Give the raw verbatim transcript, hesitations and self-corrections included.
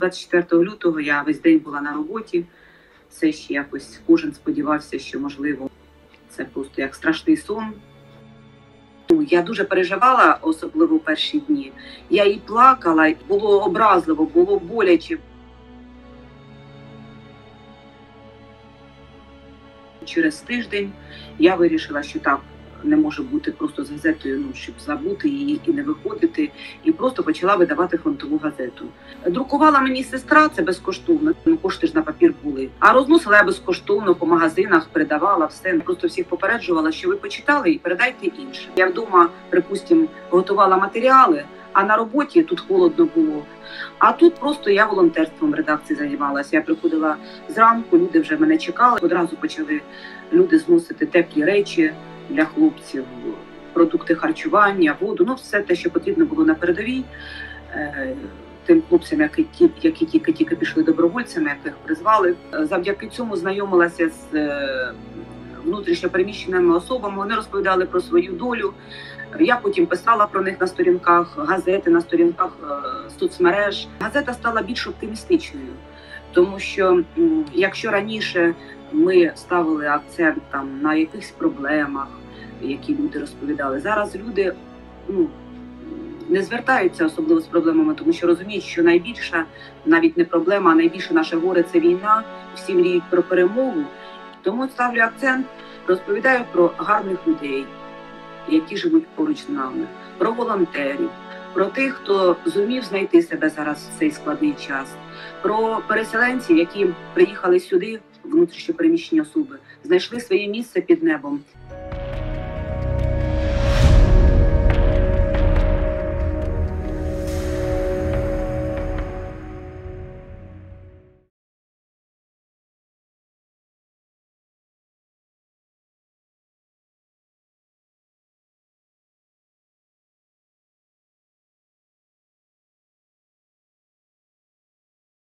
двадцять четвертого лютого я весь день була на роботі. Це ще якось кожен сподівався, що, можливо, це просто як страшний сон. Я дуже переживала, особливо в перші дні. Я і плакала, було образливо, було боляче. Через тиждень я вирішила, що так не може бути просто з газетою, ну, щоб забути її і не виходити, і просто почала видавати фронтову газету. Друкувала мені сестра, це безкоштовно, ну, кошти ж на папір були. А розносила я безкоштовно по магазинах, передавала все. Просто всіх попереджувала, що ви почитали і передайте іншим. Я вдома, припустимо, готувала матеріали, а на роботі тут холодно було. А тут просто я волонтерством в редакції займалася. Я приходила зранку, люди вже мене чекали. Одразу почали люди зносити теплі речі для хлопців, продукти харчування, воду, ну все те, що потрібно було на передовій. Тим хлопцям, які, які тільки пішли добровольцями, яких призвали. Завдяки цьому знайомилася з внутрішньо переміщеними особами, вони розповідали про свою долю. Я потім писала про них на сторінках газети, на сторінках соцмереж. Газета стала більш оптимістичною, тому що якщо раніше ми ставили акцент там на якихось проблемах, які люди розповідали, зараз люди ну, не звертаються особливо з проблемами, тому що розуміють, що найбільша, навіть не проблема, а найбільше наше горе – це війна, всі мріють про перемогу. Тому ставлю акцент, розповідаю про гарних людей, які живуть поруч з нами, про волонтерів, про тих, хто зумів знайти себе зараз в цей складний час, про переселенців, які приїхали сюди, внутрішньо переміщені особи, знайшли своє місце під небом.